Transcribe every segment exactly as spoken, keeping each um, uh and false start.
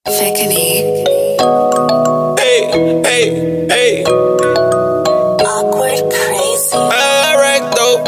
Fickany. Hey, hey, hey. Awkward crazy. Alright though.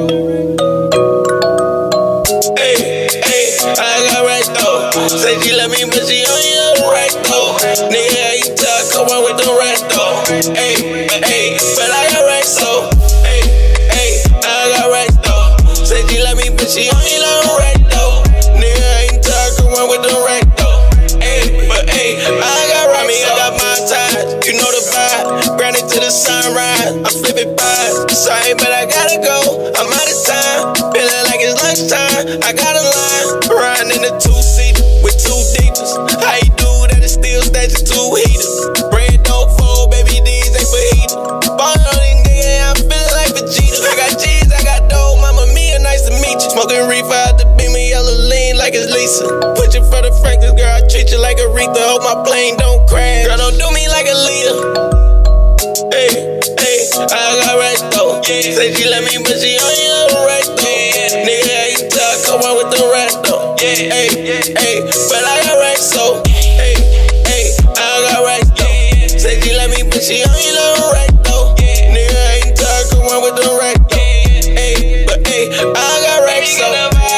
Hey, hey, I got right though. Say she love me, but she only love right though. Nigga, how you talk? Come on with the right though. Hey, hey, but I got right so. Hey, hey, I got right though. Say she love me, but she only love right though. Nigga, how you talk? Come on with the right though. Hey, but hey, I got right. Me, I got my ties. You know the vibe. Grounded to the sunrise. I'm flipping pies. Sorry, but I gotta go. I'm out of time. Feeling like it's lunchtime. I got a line. Riding in the two-seater with two deepers. How you do that? It's still stashing two heaters. Bread don't fold, baby, these ain't fajitas. Ballin' on these niggas, I'm feeling like Vegeta. I got G's, I got dough. Mama Mia, nice to meet you. Smoking reefer out the beam, yellow lean like it's Lisa. Put you for the Franklin, girl, I treat you like Aretha. Hope my plane don't crash. Girl, don't do me like a Leah. Hey, hey, I got right though. Say she love me, but she only love right though. Nigga, how you talk? Come on with the right though. Hey, hey, but I got right so. Hey, hey, I got right though. Say she love me, but she only love right though. Nigga, how you talk? Come on with the right though. Hey, but hey, I got right so.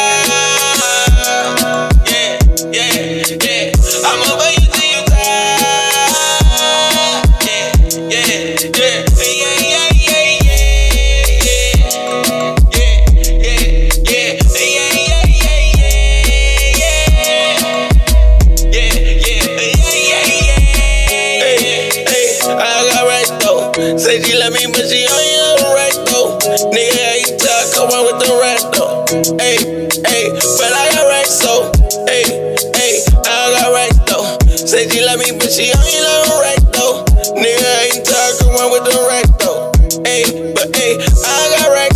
Yeah, yeah, yeah. I'm over you till you die. Yeah, yeah, yeah. Say she love me, but she only love right though. Nigga, how you talk? Come on with the right though. Hey, hey, but I got right so. Hey, hey, I got right though. Say she love me, but she only love right though. Nigga, how you talk? Come on with the right though. Hey, but hey, I got right.